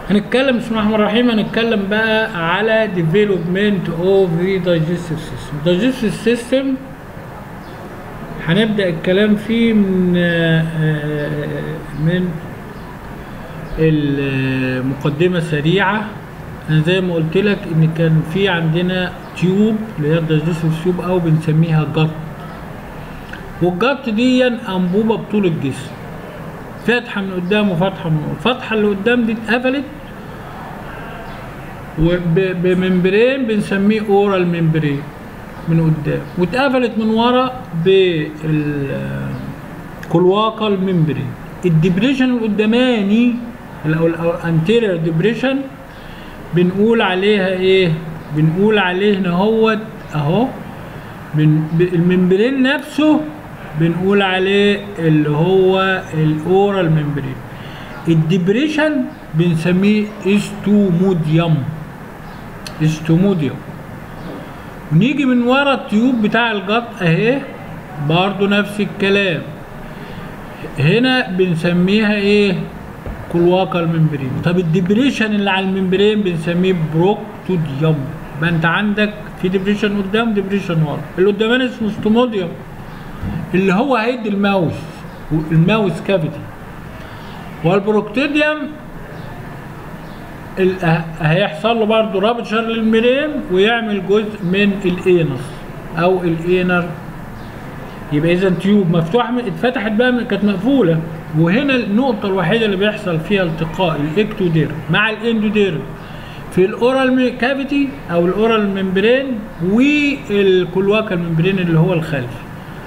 هنتكلم بسم الله الرحمن الرحيم. هنتكلم بقى على development of the digestive system. digestive system هنبدأ الكلام فيه من المقدمة سريعة. أنا زي ما قلت لك إن كان في عندنا تيوب اللي هي digestive تيوب أو بنسميها جت، والجت دي أنبوبة بطول الجسم، فتحة من قدام وفتحة من ورا. الفتحة اللي قدام دي اتقفلت بممبرين بنسميه اورال ممبرين من قدام، واتقفلت من ورا بالكلواقة الممبرين. الدبريشن القداماني او الانتيريور ديبريشن بنقول عليها ايه؟ بنقول عليه هنا اهو الممبرين نفسه بنقول عليه اللي هو الاورال ممبرين. الدبريشن بنسميه استوموديوم. ونيجي من ورا التيوب بتاع الجت اهي برضو نفس الكلام، هنا بنسميها ايه؟ كلواقة الممبرين. طب الدبريشن اللي على الممبرين بنسميه بروكتوديوم. يبقى انت عندك في دبريشن قدام دبريشن ورا. اللي قدامنا اسمه استوموديوم اللي هو هيدي الماوس كافيتي، والبروكتوديوم هيحصل له برضه رابتشر للميرين ويعمل جزء من الانس او الانر. يبقى اذا تيوب مفتوحه اتفتحت بقى كانت مقفوله، وهنا النقطه الوحيده اللي بيحصل فيها التقاء الاكتوديرم مع الاندوديرم في الاورال كافيتي او الاورال ممبرين والكلواكا الممبرين اللي هو الخلفي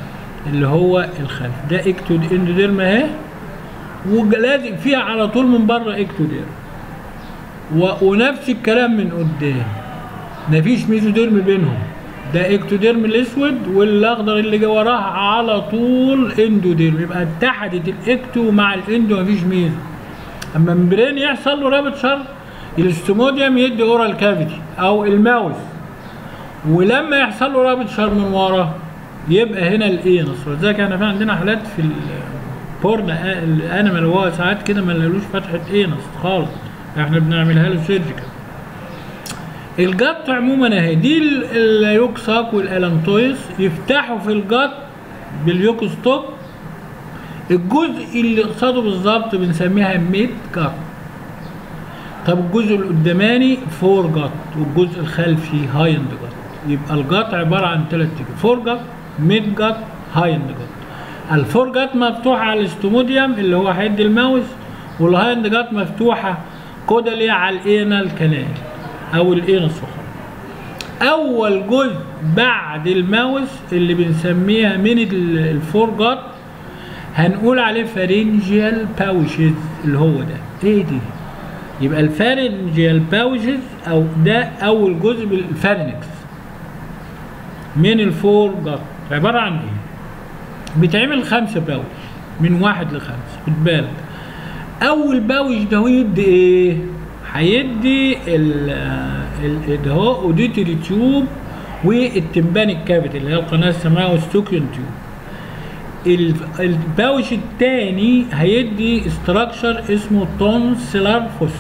ده اندوديرم اهي، ولازق فيها على طول من بره اكتوديرم، ونفس الكلام من قدام مفيش ميزوديرم بينهم. ده اكتوديرم الاسود والاخضر اللي وراها على طول اندوديرم. يبقى اتحدت الاكتو مع الاندو مفيش ميزو. اما الممبرين يحصل له رابتشر الاستوموديوم يدي اورال كافيتي او الماوس، ولما يحصل له رابتشر من ورا يبقى هنا الانس. ولذلك احنا في عندنا حالات في البورن الانيمال هو ساعات كده ما نلاقيلوش فتحه انس خالص، احنا بنعملها له سيرجيكال. الجت عموما اهي دي اليوكساك والالانتويس يفتحوا في الجت باليوكستوك. الجزء اللي قصاده بالظبط بنسميها ميد جت. طب الجزء القداماني فور جت والجزء الخلفي هايند جت. يبقى الجت عباره عن 3 جت: فور جت، ميد جت، هايند جت. الفور جت مفتوحه على الاستوموديوم اللي هو هيدي الماوس، والهايند جت مفتوحه كودالي على الانال كانال او الانس فقط. اول جزء بعد الماوس اللي بنسميها من الفور جت هنقول عليه فارنجيال باوشز اللي هو ده. ايه دي؟ يبقى الفارنجيال باوشز او ده اول جزء بالفارنكس من الفور جت. عباره عن ايه؟ بيتعمل 5 باوش من 1 ل5. خد بالك اول باوش ده هو يدي ايه؟ هيدي ده هو اوديتوري تيوب والتمبانيك كافيتي اللي هي القناه السمعيه والستوكيون تيوب. الباوش الثاني هيدي استراكشر اسمه تونسيلار فوس.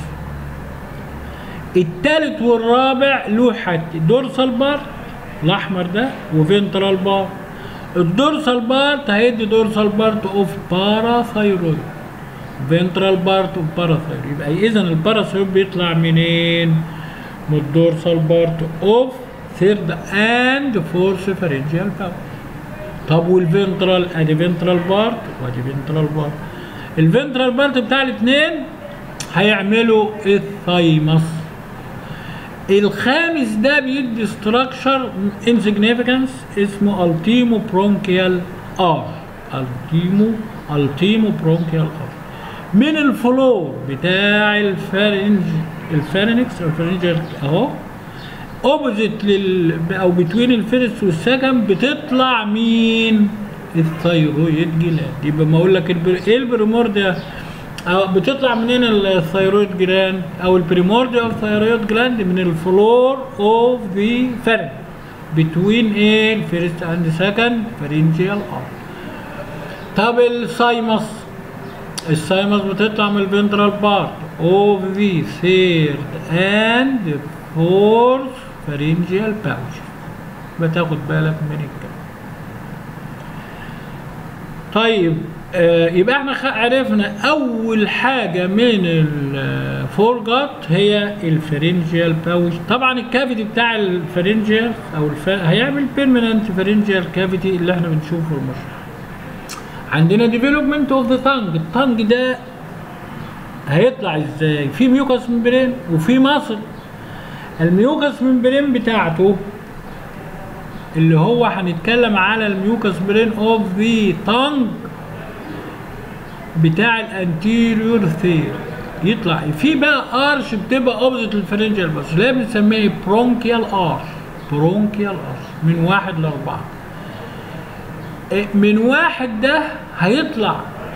الثالث والرابع له حاجتين: دورسال بار الاحمر ده وفنترال بار. الدورسال بارت هيدي دورسال بارت اوف باراثايرويد، فنترال بارت اوف باراثايرويد. يبقى اذا الباراثايرويد بيطلع منين؟ من الدورسال بارت اوف ثيرد اند فورث فارنجيال باور. طب والفنترال ادي فنترال بارت وادي فنترال بارت. الفنترال بارت بتاع الاثنين هيعملوا الثايمس. الخامس ده بيدي ستراكشر انسيجنيفيكانس اسمه التيمو برونكيال ار. التيمو برونكيال ار من الفلور بتاع الفارنكس او الفارنجر اهو اوبوزيت او بتوين الفيرست والسكند بتطلع مين؟ الثايرويد جلاند. يبقى ما اقول لك ايه البريمورديا او بتطلع منين الثايرويد جلاند او البريمورديا اوف ثايرويد جلاند؟ من الفلور اوف ذا فارنكس بتوين ايه؟ الفيرست اند سكند فارنجيال ار. طب السايمس بتطلع من الفنترال بارت of the third and fourth pharyngeal pouches. بتاخد بالك من الكلام. طيب يبقى احنا عرفنا اول حاجه من الفورجات هي الفارنجيال باوش. طبعا الكافيتي بتاع الفارنجيال او هيعمل بيرمننت فارنجيال كافيتي اللي احنا بنشوفه في المشرح. عندنا ديفلوبمنت اوف ذا تانج. التانج ده هيطلع ازاي؟ في ميوكس ممبرين وفي ماسل. الميوكس ممبرين بتاعته اللي هو هنتكلم على الميوكس ممبرين اوف ذا تانج بتاع الانتيريور ثير، يطلع في بقى ارش بتبقى اوبزيت للفارنجيال بس اللي بنسميه برونكيال ارش. برونكيال ارش من 1 ل 4. من 1 ده هيطلع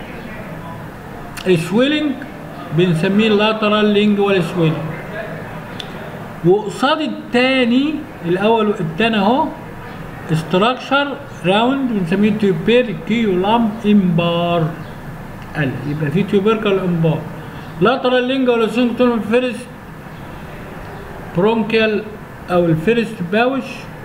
سويلنج بنسميه لاترال لينجوال سويلنج، وقصاد التاني الاول والتاني اهو استراكشر راوند بنسميه تيوبيركيولام امبار. يبقى في تيوبركل امبار لاترال لينجوال سينكتون فيرست برونكيال او الفيرست باوش.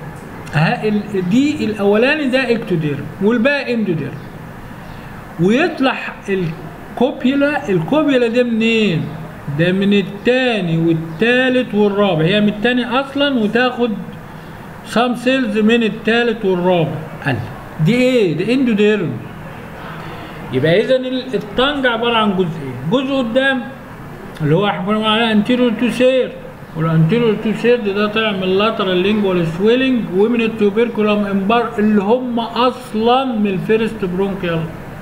دي الاولاني ده اكتوديرم والباقي اندوديرم. ويطلع الكوبيولا. الكوبيولا ده منين؟ ده من الثاني والثالث والرابع. هي من الثاني اصلا وتاخد سام سيلز من الثالث والرابع. دي ايه؟ ده اندوديرم. يبقى اذا الطنج عباره عن جزئين، جزء قدام اللي هو احنا عليه انتيريور تو سير، والانتيريور تو سير ده طالع من اللاترال لينجوال سويلنج ومن التوبركولام امبار اللي هم اصلا من الفيرست برونكيال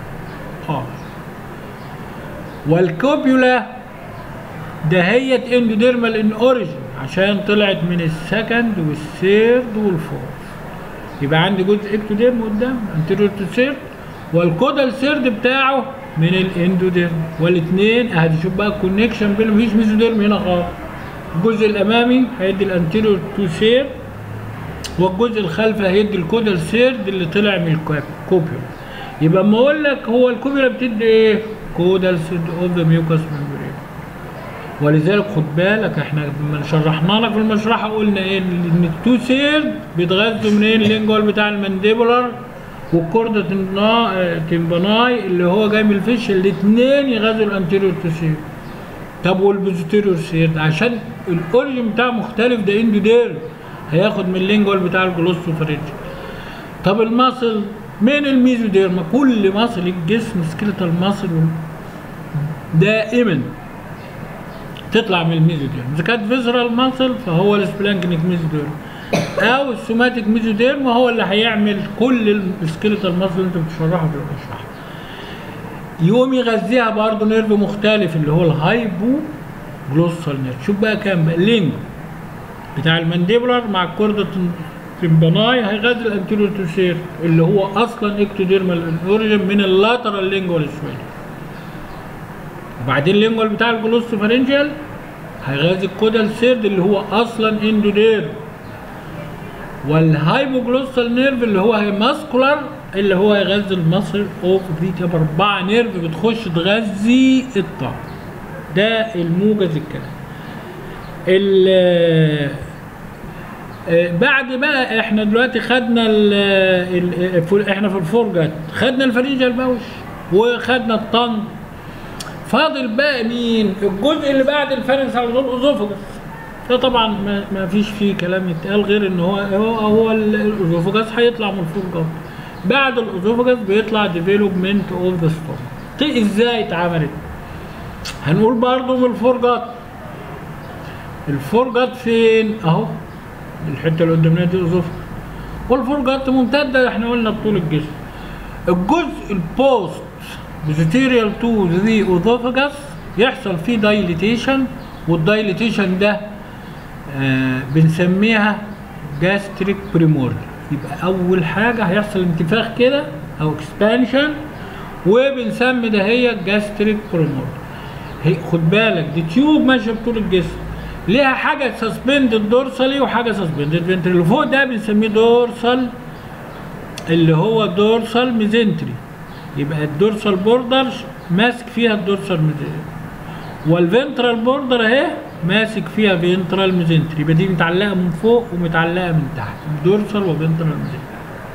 والكوبيولا دهيت اندوديرمال ان اوريجين عشان طلعت من السكند والثيرد والفورث. يبقى عندي جزء اكتوديرم قدام انتيريور تو سير، والكودال سيرد بتاعه من الاندوديرم، والاثنين هتشوف بقى الكونكشن بينهم. مفيش ميزوديرم هنا خالص. الجزء الامامي هيدي الانتيريور تو سير، والجزء الخلفي هيدي الكودال سيرد اللي طلع من الكوبيولا. يبقى اما اقول لك هو الكوبيولا بتدي ايه؟ كودال سيرد اوف ذا ميوكس ممبرين. ولذلك خد بالك احنا لما شرحنا لك في المشرحه قلنا ايه؟ ان التو سيرد بيتغذوا منين؟ اللينجوال بتاع المانديبولار والكوردا تمباناي اللي هو جاي من الفيش، الاثنين يغذوا الانتيريور تو سير. طب والبوزيتيريور سير عشان الاوريجن بتاعه مختلف، ده اندوديرم هياخد من اللينجوال بتاع الجلوسوفارينج. طب الماسل من الميزوديرما. كل ماسل الجسم سكيلتال ماسل دائما تطلع من الميزوديرم. اذا كانت فيزرال ماسل فهو السبلانكنيك ميزوديرم، او السوماتيك ميزوديرم هو اللي هيعمل كل السكيلتال ماسل اللي انت بتشرحها في المشرحه. يقوم يغذيها برضه نيرف مختلف اللي هو الهايبو جلوسال نيرف. شوف بقى كام بقى اللينج بتاع المانديبولار مع الكوردا تمباناي هيغذي الانتيريور تو سير اللي هو اصلا اكتوديرمال اوريجين من اللاترال لينجوال سويلنج. وبعدين اللينجوال بتاع الجلوسوفارينجيال هيغذي الكودال سيرد اللي هو اصلا اندوديرم، والهايبوجلوسال نيرف اللي هو ماسكولار اللي هو يغذي المصل اوف ذا. 4 نيرف بتخش تغذي الطاقه. ده الموجز الكلام. بعد بقى احنا دلوقتي خدنا احنا في الفورجات خدنا الفارنجيال باوش وخدنا الطنج. فاضل بقى مين؟ الجزء اللي بعد الفارنكس على طول الاوزوفاجس. ده طبعا ما فيش فيه كلام يتقال غير ان هو الاوزوفاجس هيطلع من الفورجات. بعد الاوزوفاجس بيطلع ديفلوبمنت اوف ذا ستومك. ازاي اتعملت؟ هنقول برضو من الفورجات. الفورجات فين؟ اهو الحته اللي قدامنا دي الاوزوفاجس، والفورجات ممتده احنا قلنا بطول الجسم. الجزء البوست بوزيتيريال تو ذا اوزوفاجس يحصل فيه دايليتيشن، والدايليتيشن ده بنسميها جاستريك بريمورد. يبقى اول حاجه هيحصل انتفاخ كده او اكسبانشن، وبنسمي ده هي جاستريك بريمورد. خد بالك دي تيوب ماشيه بطول الجسم، ليها حاجه سسبندد دورسالي وحاجه سسبندد فنتري. اللي فوق ده بنسميه دورسال اللي هو دورسال ميزنتري. يبقى الدورسال بوردر ماسك فيها الدورسال ميزنتري، والفنترال بوردر اهي ماسك فيها فينترال ميزنتري، يبقى دي متعلقه من فوق ومتعلقه من تحت، دورسال وفنترال ميزنتري.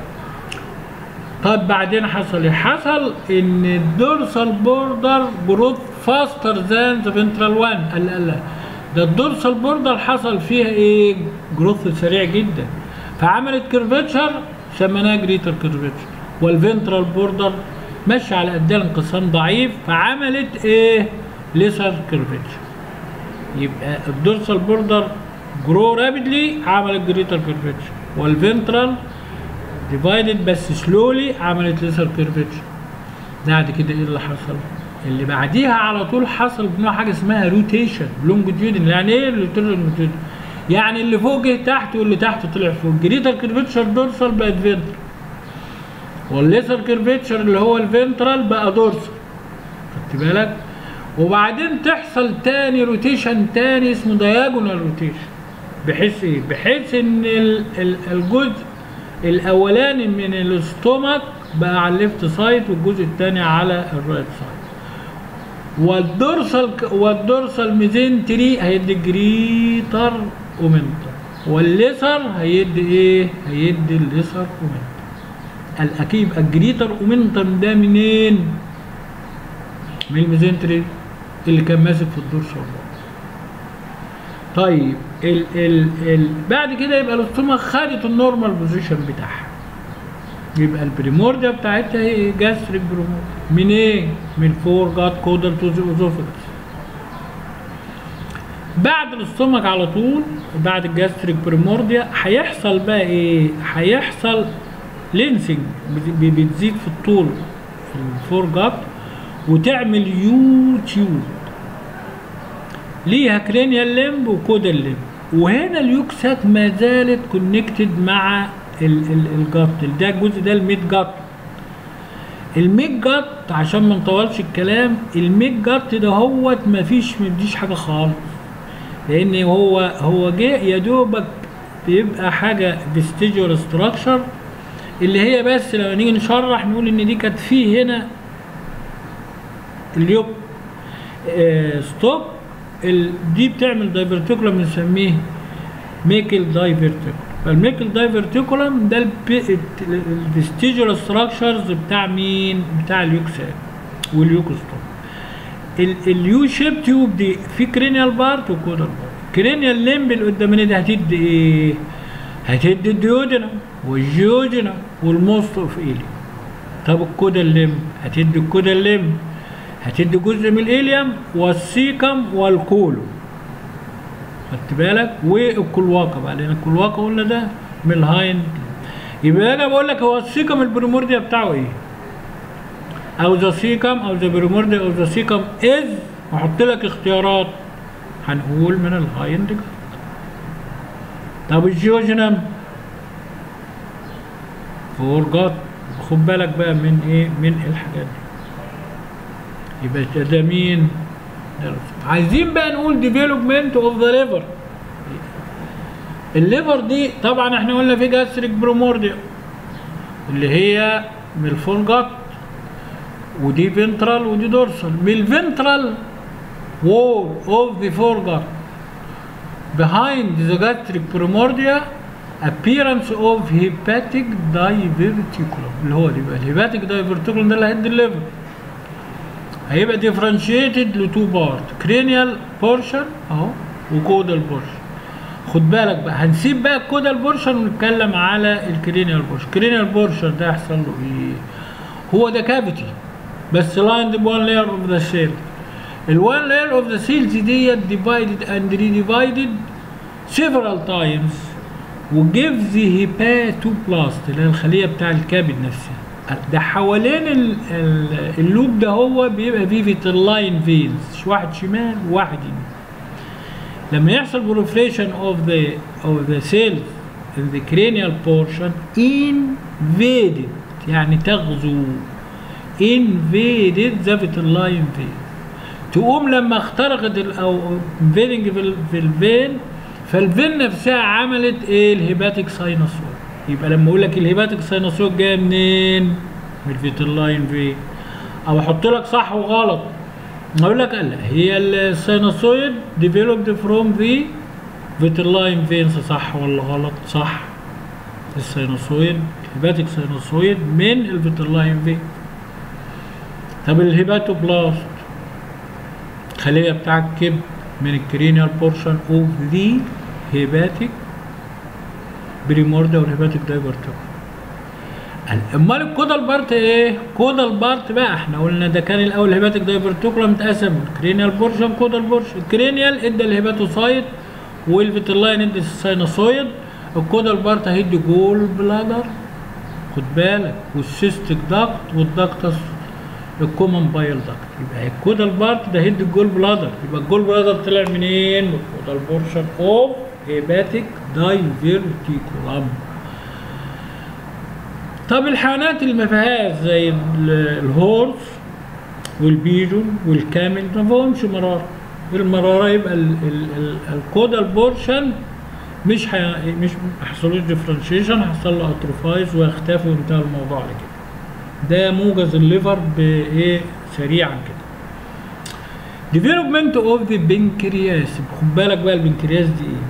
طب بعدين حصل ايه؟ حصل ان الدورسال بوردر جروث فاستر ذان ذا فنترال 1. لا ده الدورسال بوردر حصل فيها ايه؟ جروث سريع جدا، فعملت كيرفتشر سميناها جريتر كيرفتشر، والفنترال بوردر ماشي على قدها الانقسام ضعيف فعملت ايه؟ ليسر كيرفتشر. يبقى الدورسال بوردر جرو رابيدلي عملت جريتر كيرفتشر، والفنترال ديفايدد بس سلولي عملت ليسر كيرفتشر. بعد كده ايه اللي حصل؟ اللي بعديها على طول حصل بنوع حاجه اسمها روتيشن لونجيتيودن. يعني ايه لونجيتيودن؟ يعني اللي فوق جه تحت واللي تحت طلع فوق. جريتر كيرفتشر دورسال بقت فنترال، والليسر كيرفتشر اللي هو الفنترال بقى دورسال. خدت بالك؟ وبعدين تحصل تاني روتيشن تاني اسمه دايجونال روتيشن. بحيث ايه؟ بحيث ان الجزء الاولاني من الاستومك بقى على الليفت سايد والجزء الثاني على الرايت سايد. والدورسال ميزنتري هيدي جريتر اومنتم، والليسر هيدي ايه؟ هيدي الليسر اومنتم. الاكيد الجريتر اومنتم ده منين؟ من الميزنتري اللي كان ماسك في الدورسال. طيب بعد كده يبقى الاستومك خدت النورمال بوزيشن بتاعها. يبقى البريمورديا بتاعتها هي جاستريك بريمورديا. من ايه؟ من فور جات كودال تو ذا اوزوفاجس. بعد الاستومك على طول بعد الجاستريك بريمورديا هيحصل بقى ايه؟ هيحصل لينسنج، بتزيد في الطول في الفور جات وتعمل يو تيوب ليها كرينيال ليمب وكودال ليمب. وهنا اليوكسات ما زالت كونكتد مع الجات. ده الجزء ده الميد جات. الميد جات عشان ما نطولش الكلام، الميد جات ده هوت مفيش مديش حاجه خالص، لان هو جه يا دوبك بيبقى حاجه فيستيجوال ستراكشر اللي هي بس لما نيجي نشرح نقول ان دي كانت فيه هنا اليوك ستوب. دي بتعمل دايفرتيكولم بنسميه ميكل دايفرتيكولم. فالميكل دايفرتيكولم ده الفيستيجوال ستراكشرز بتاع مين؟ بتاع اليوكسات واليوكستوم. اليو شيب تيوب دي في كرينيال بارت وكودال بارت. كرينيال ليمب اللي قدامنا دي هتدي ايه؟ هتدي الديودينم والجيوجينم والموست اوف ايليوم. طب الكودال ليمب هتدي الكودال ليمب، هتدي جزء من الإيليوم والسيكم والكولو. خدت بالك؟ والكلواقة بقى، لأن الكلواقة قلنا ده من الهايند. يبقى أنا بقول لك هو السيكم البريمورديا بتاعه إيه؟ أو ذا سيكم أو ذا بريمورديا أو ذا سيكم إز، وأحط لك اختيارات. هنقول من الهايند جارد. طب الجيوجينم فور جاد. خد بالك بقى من إيه؟ من الحاجات دي. يبقى ده مين؟ عايزين بقى نقول ديفلوبمنت اوف ذا ليفر. الليفر دي طبعا احنا قلنا في جاستريك بريمورديا اللي هي من الفور جات، ودي فنترال ودي دورسال. من الفنترال وول اوف ذا فور جات behind the gastric primordia appearance of hepatic diverticulum اللي هو دي بقى الهيباتيك diverticulum ده اللي هيدي الليفر. هيبقى ديفرنشيتد لتو بارت، كرينيال بورشن اهو وكودال بورشن. خد بالك بقى هنسيب بقى الكودال بورشن ونتكلم على الكرينيال بورشن. الكرينيال بورشن ده هيحصل له ايه؟ هو ده كافيتي بس لايند بوان لاير اوف ذا سيل. الوان لاير اوف ذا سيلز ديت ديفايدد اند ريديفايدد several times وجيف ذا هيباتوبلاست اللي هي الخليه بتاع الكبد نفسها. ده حوالين اللوب ده هو بيبقى فيه فيتلاين فينز، واحد شمال وواحد يمين. لما يحصل proliferation of the cells in the cranial portion invaded يعني تغزو invaded the vitelline vein. تقوم لما اخترقت او invading في الفين، فالفين نفسها عملت ايه؟ الهيباتيك ساينوسويد. يبقى لما اقول لك الهيباتيك ساينوسويد جايه منين؟ من الفيتلاين فين. او احط لك صح وغلط. اقول لك لا، هي السينوسويد developed from the vitelline veins، صح ولا غلط؟ صح. السينوسويد هيباتيك سينوسويد من الفيتلاين فين. طب الهيباتوبلاست الخليه بتاع الكبد من الكرينيال بورشن اوف ذا هيباتيك بريمورديا والهيباتيك دايفرتيكولم. امال الكودال بارت ايه؟ كودال بارت بقى احنا قلنا ده كان الاول الهيباتيك دايفرتيكولم متقسم كرينيال بورشن كودال بورشن. الكرينيال ادى الهيباتوسايت والفيتلاين ادى السينوسويد. الكودال بارت هيدي جول بلادر، خد بالك، والسيستيك داكت والداكتس الكومن بايل داكت. يبقى الكودال بارت ده هيدي الجول بلادر. يبقى الجول بلادر طلع منين؟ من الكودال بورشن اوف هيباتيك دايفرتيكولم. طب الحيوانات اللي ما فيهاش زي الهورس والبيجون والكامل ما فيهمش مراره. المراره يبقى الكودال بورشن مش هيحصلوش ديفرنشيشن، هيحصل له اتروفايز ويختفي وانتهى الموضوع على كده. ده موجز الليفر بايه سريعا كده. ديفلوبمنت اوف ذا بنكرياس. خد بالك بقى البنكرياس دي ايه؟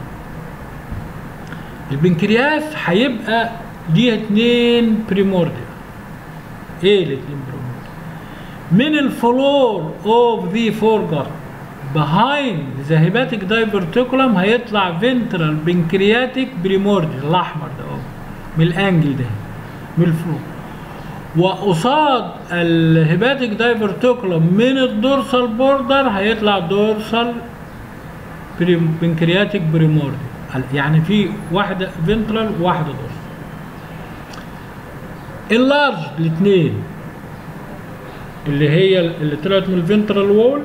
البنكرياس هيبقى ليها 2 بريمورديا. ايه الاتنين بريمورديا؟ من الفلور اوف ذا فورجارد behind the hepatic diverticulum هيطلع ventral pancreatic primordial الاحمر ده اهو من الانجل ده من الفلور. وقصاد الهيباتيك دايفرتيكولم من الدورسال بوردر هيطلع دورسال بنكرياتيك بريمورديال. يعني في واحده فنترال وواحده دورسال. اللارج الاثنين اللي هي اللي طلعت من الفنترال وول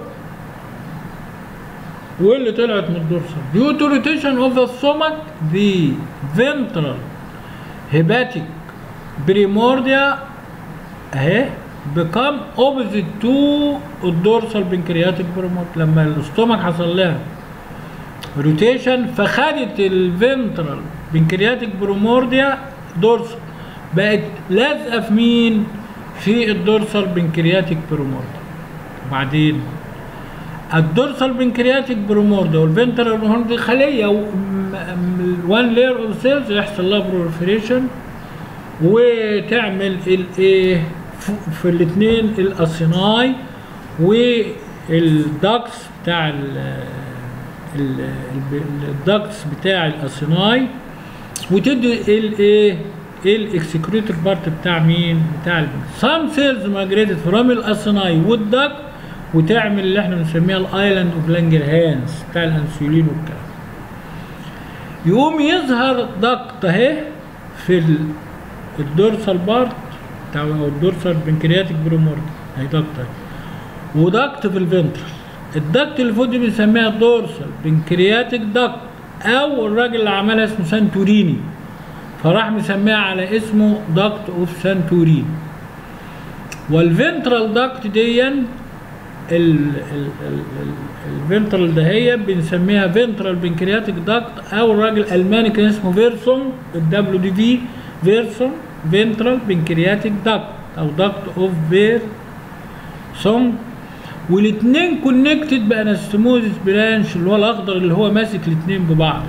واللي طلعت من الدورسال. due to rotation of the stomach the ventral hepatic primordia اهي become opposite to الدورسال بنكرياتيك بريمورديا. لما الاستومك حصل لها روتيشن فخدت الفنترال بنكرياتيك بريمورديا دورسال، بقت لازقه في مين؟ في الدورسال بنكرياتيك بريمورديا. وبعدين الدورسال بنكرياتيك بريمورديا والفنترال بريمورديا خليه وان لاير اوف سيلز يحصل لها بروليفريشن وتعمل الايه في الاثنين الاسيناي والداكس بتاع الداكس بتاع الاسيناي وتدي الايه الاكسكريتور بارت بتاع مين؟ بتاع سام سيلز مايجريتد فروم الاسيناي والداكت وتعمل اللي احنا بنسميها الايلاند اوف لانجرهانز بتاع الانسولين والكلام. يقوم يظهر داكت اهي في الدورسال بارت بتاع الدورسال بنكرياتيك بريمورديا اهي داكت اهي، وداكت في الفنترال. الداكت اللي فوق دي بنسميها دورسال بنكرياتيك داكت، او الراجل اللي عملها اسمه سانتوريني فراح مسميها على اسمه داكت اوف سانتوريني. والفنترال داكت دي الفنترال ده هي بنسميها فنترال بنكرياتيك داكت، او الراجل الالماني كان اسمه فيرسون الدبليو دي في فيرسون فنترال بنكرياتيك داكت او داكت اوف فيرسون. والاثنين كونكتد بانستموزيس برانش اللي هو الاخضر اللي هو ماسك الاثنين ببعض.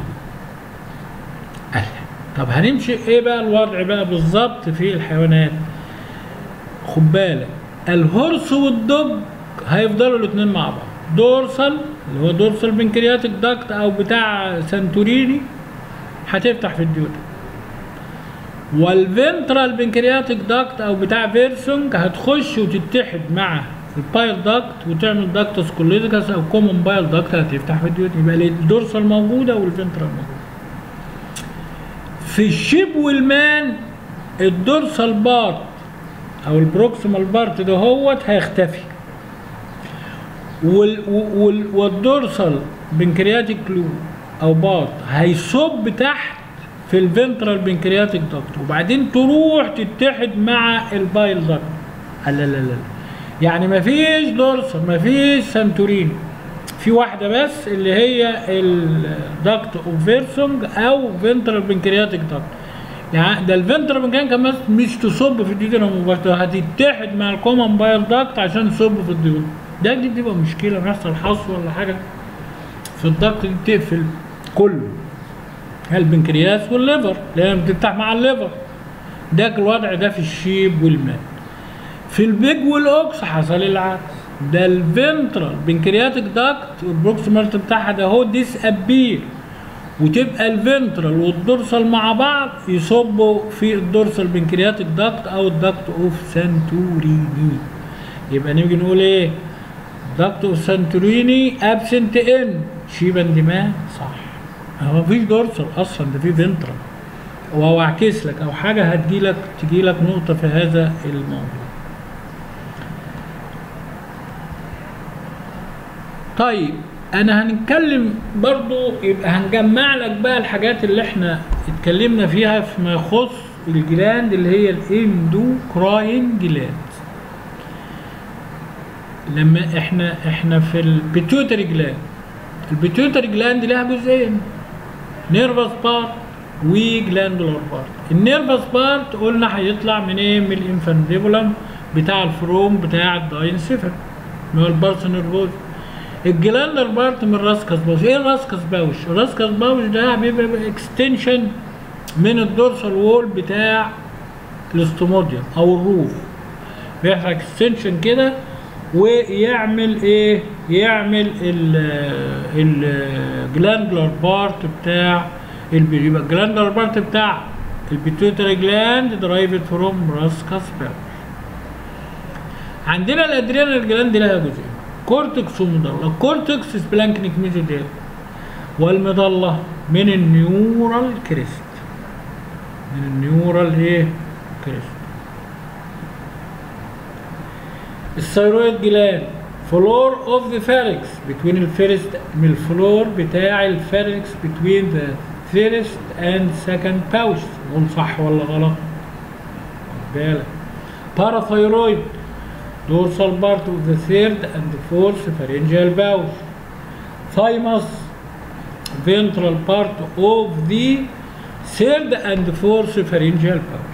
طب هنمشي ايه بقى الوضع بقى بالظبط في الحيوانات؟ خد بالك الهرس والدب هيفضلوا الاثنين مع بعض. دورسال اللي هو دورسال بنكرياتيك داكت او بتاع سانتوريني هتفتح في الديوتا، والفنترال بنكرياتيك داكت او بتاع فيرسونج هتخش وتتحد مع البايل داكت وتعمل داكتس كوليديكاس او كومن بايل داكت هتفتح في الديوتا. يبقى الدورسال موجوده والفنترال موجوده. في الشيب والمان الدورسال بارت او البروكسيمال بارت ده هوت هيختفي، والدورسال بنكرياتيك لو او بارت هيصب تحت في الفنترال بنكرياتيك داكت وبعدين تروح تتحد مع البايل داكت. لا لا لا، يعني مفيش دورسال مفيش سانتوريني، في واحده بس اللي هي الداكت اوف فيرسونج او فنترال بنكرياتيك داكت. يعني ده الفنترال بنكرياتيك كمان مش تصب في الديودينم مباشره، هتتحد مع الكومن بايل داكت عشان تصب في الديودينم. دي بتبقى مشكله، بيحصل حصوه ولا حاجه في الضغط دي بتقفل كله، البنكرياس والليفر لان بتفتح مع الليفر. ده الوضع ده في الشيب والماء. في البيج والاوكس حصل العكس، ده الفنترال بنكرياتيك داكت والبروكسيمال بتاعها ده هو ديس ابير، وتبقى الفنترال والدورسال مع بعض يصبوا في الدورسال بنكرياتيك داكت او الداكت اوف سانتوريني. يبقى نيجي نقول ايه؟ داكت اوف سانتوريني ابسنت ان شيبا دماغ، صح. هو مفيش دورسال اصلا، ده في فنترال، وهو اعكس لك او حاجه هتجيلك تجيلك نقطه في هذا الموضوع. طيب انا هنتكلم برضو، يبقى هنجمع لك بقى الحاجات اللي احنا اتكلمنا فيها فيما يخص الجلاند اللي هي الاندوكراين جلاند. لما احنا في البيتيوتري جلاند، البيتيوتري جلاند لها جزئين، نيرفس بارت وجلاندولار بارت. النيرفس بارت قلنا هيطلع من ايه؟ من الانفانديبولم بتاع الفروم بتاع الداينسيفال اللي هو البارس نيرفوز. الجلاندر بارت من الراسكس باوش. ايه الراسكس باوش؟ الراسكس باوش ده بيبقى اكستنشن من الدورسال وول بتاع الاستوموديوم او الروف، بيحصل اكستنشن كده ويعمل ايه؟ يعمل الجلاندولار بارت بتاع يبقى الجلاندولار بارت بتاع البيتيوتري جلاند درايفد فروم راسكس باوش. عندنا الادرينال جلاند لها جزئين، كورتكس ومظله. الكورتكس سبلانكنيك ميزوديل، والمظله من النيورال كريست، من النيورال ايه؟ كريست. الثيرويد جلاند فلور اوف ذا فاركس بتوين الفيرست، من الفلور بتاع الفاركس بتوين ذا فيرست اند سكند باوش. نقول صح ولا غلط؟ خد بالك. باراثيرويد dorsal part of the third and fourth pharyngeal pouch. Thymus ventral part of the third and fourth pharyngeal pouch.